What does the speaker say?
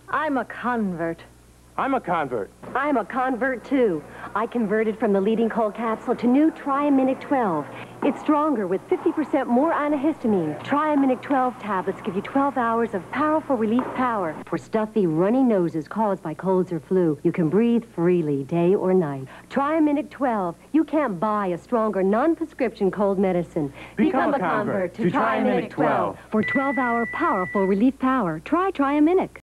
I'm a convert. I'm a convert. I'm a convert, too. I converted from the leading cold capsule to new Triaminic 12. It's stronger with 50% more antihistamine. Triaminic 12 tablets give you 12 hours of powerful relief power for stuffy, runny noses caused by colds or flu. You can breathe freely, day or night. Triaminic 12. You can't buy a stronger, non-prescription cold medicine. Become a convert to Triaminic 12. For 12-hour powerful relief power, try Triaminic.